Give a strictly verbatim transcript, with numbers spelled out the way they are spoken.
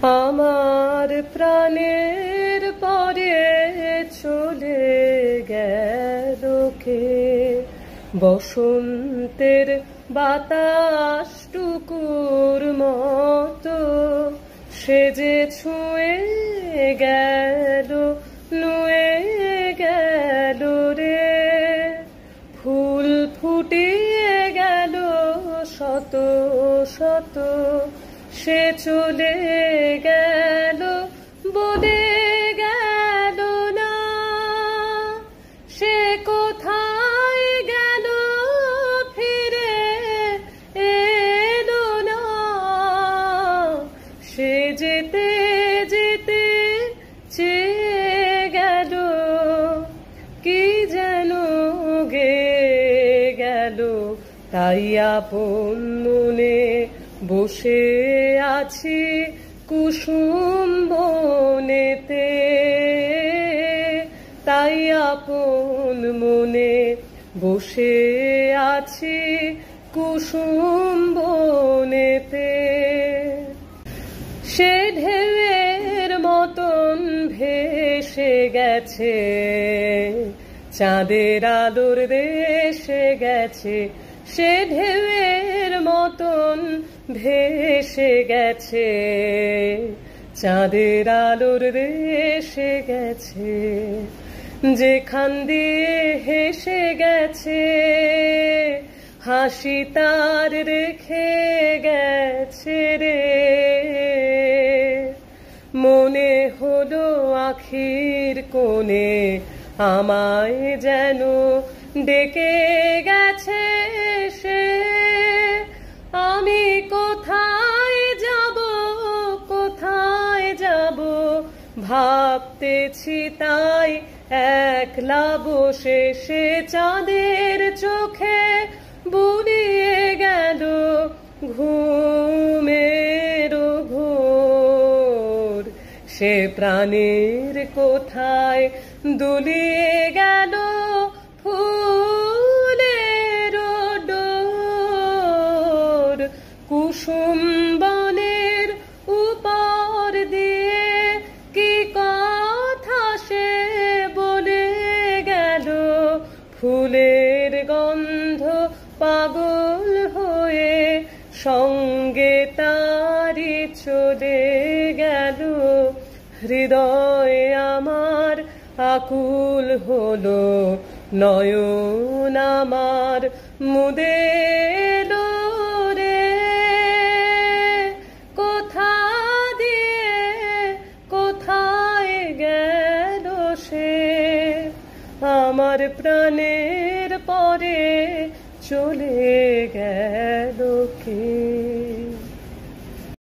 আমার প্রাণের পরে চলে গেল কে, বসন্তের বাতাস টুকুর মতো সে যে ছুঁয়ে গেল, নুয়ে গেল রে। ফুল ফুটিয়ে গেল শত শত, সে চলে গেল বলে গেল না। সে কোথায় গেল ফিরে এলো না। সে যেতে যেতে চেয়ে গেল, কি যেন গেয়ে গেল। তাই আপন মনে বসে আছি কুসুম বনেতে, তাই আপন মনে বসে আছি কুসুম বনেতে। সে ঢেউয়ের মতন ভেসে গেছে, চাঁদের আলোর দেশে গেছে। সে ঢেউয়ের মতন ভেসে গেছে, চাঁদের আলোর দেশে গেছে। যেখান দিয়ে হেসে গেছে, হাসি তার রেখে গেছে রে। মনে হলো আখির কোণে আমায় যেন ডেকে গেছে সে। আমি কোথায় যাব, কোথায় যাব ভাবতেছি তাই একলা বসে। সে চাঁদের চোখে বুড়িয়ে গেল ঘুমের ঘোর। সে প্রাণের কোথায় দুলিয়ে গেল ফুলের ডোর। কুসুম বনের উপর দিয়ে কি কথা সে বলে গেল। ফুলের গন্ধ পাগল হয়ে সঙ্গে তারি চলে গেল। হৃদয় আমার আকুল হলো, নয়ন আমার মুদে এলো রে। কোথা দিয়ে কোথায় গেল সে, আমার প্রাণের পরে চলে গেল কে।